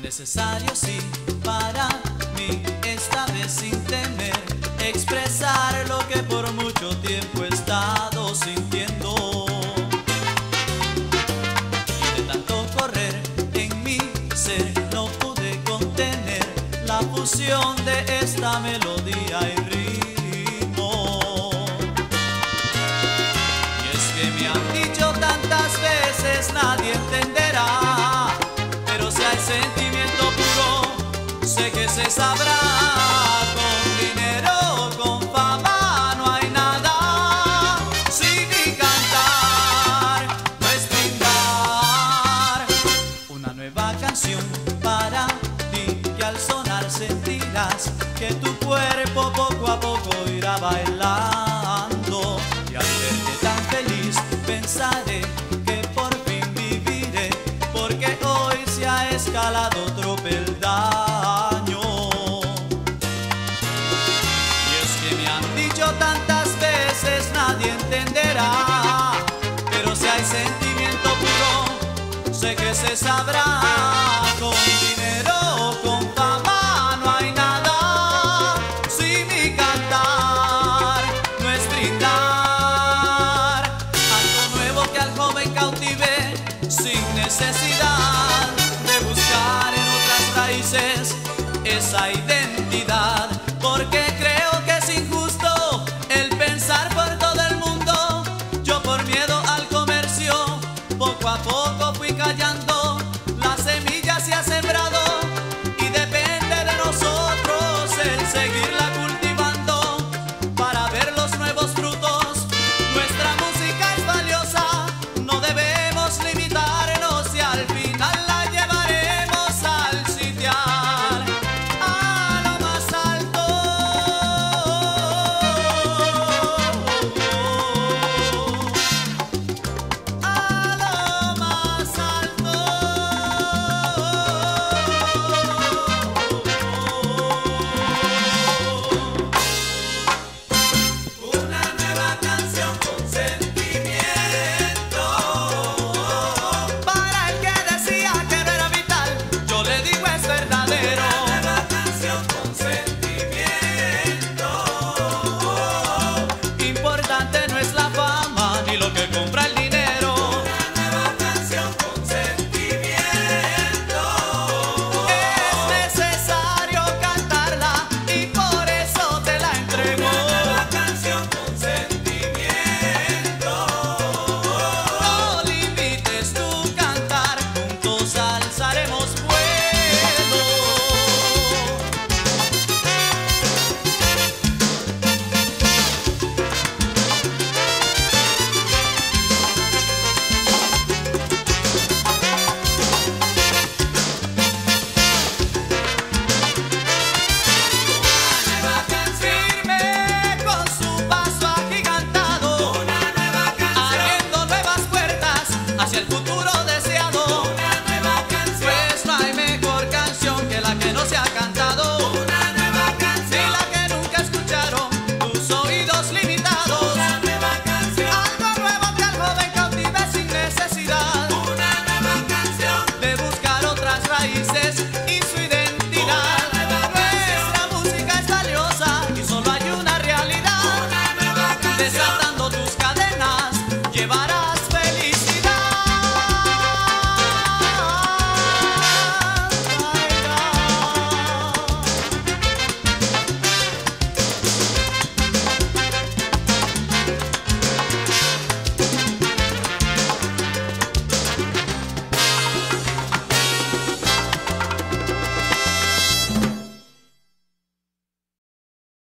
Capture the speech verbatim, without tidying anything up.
necesario sí para mí, esta vez sin temer expresar lo que por mucho tiempo he estado sintiendo. Y de tanto correr en mi ser no pude contener la fusión de esta melodía y ritmo. Y es que me han dicho tantas veces nadie entenderá, pero si hay sentimiento puro sé que se sabrá. Con dinero, con fama no hay nada, sin mi cantar no es brindar una nueva canción para ti, que al sonar sentirás que tu cuerpo poco a poco irá bailando. Y al verte tan feliz pensaré que por fin viviré, porque hoy se ha escalado otro peldaño. Y es que me han dicho tantas veces nadie entenderá, pero si hay sentimiento puro sé que se sabrá. Con dinero, con fama no hay nada, si mi cantar no es brindar algo nuevo que al joven cautive sin necesidad de buscar en otras raíces esa idea.